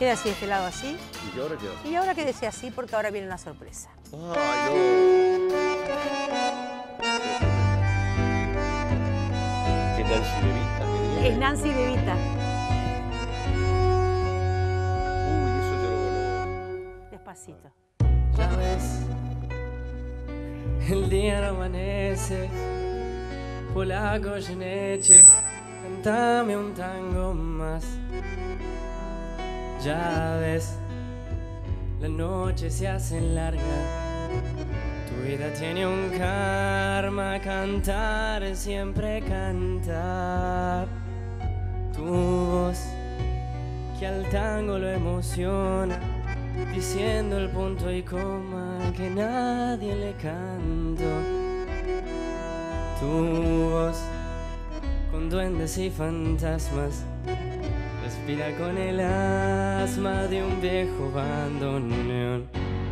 Queda así, de este lado así. ¿Y ahora qué haces? Y ahora quédese así porque ahora viene una sorpresa. ¡Ay, no! ¿Qué Nancy de Vita? Es Nancy de Vita. Uy, eso yo lo conozco. Despacito. Ya ves, el día no amanece, polaco Geneche, cantame un tango más. Ya ves, la noche se hace larga, tu vida tiene un karma, cantar, siempre cantar. Tu voz que al tango lo emociona, diciendo el punto y coma que nadie le canto. Tu voz con duendes y fantasmas respira con el asma de un viejo bandoneón.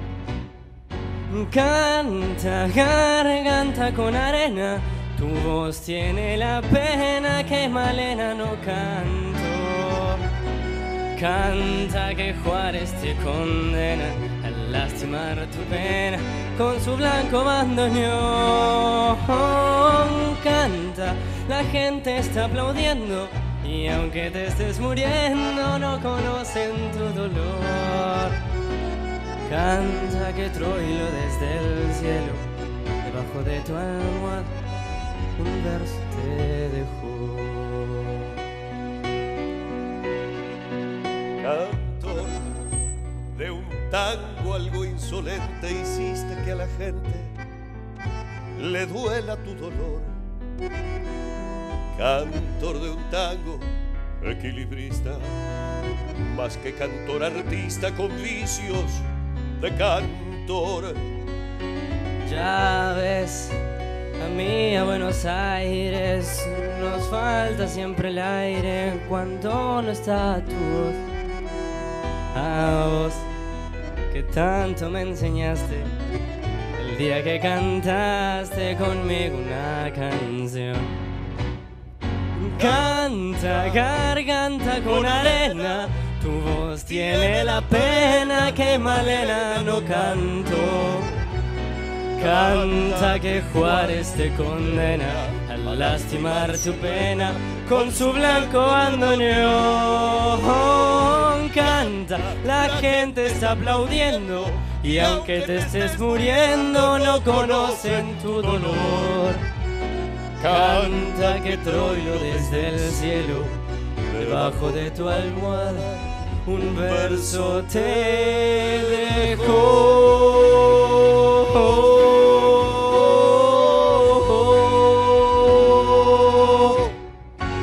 Canta, garganta con arena, tu voz tiene la pena que Malena no canto. Canta que Juárez te condena a lastimar tu pena con su blanco bandoneón. Canta, la gente está aplaudiendo y aunque te estés muriendo no conocen tu dolor. Canta que Troilo desde el cielo, debajo de tu almohada, un verso te dejó. Cantor de un tango algo insolente, hiciste que a la gente le duela tu dolor. Cantor de un tango equilibrista, más que cantor artista con vicios de cantor. Ya ves, a mí a Buenos Aires nos falta siempre el aire cuando no está tu voz. A vos que tanto me enseñaste el día que cantaste conmigo una canción. Canta, garganta con arena, tu voz tiene la pena que Malena no cantó. Canta que Juárez te condena a lastimar tu pena con su blanco bandoneón. Canta, la gente está aplaudiendo y aunque te estés muriendo no conocen tu dolor. Canta que Troilo desde el cielo, debajo de tu almohada, un verso te dejó.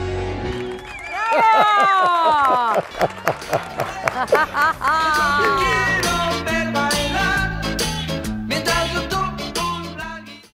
¡Bravo!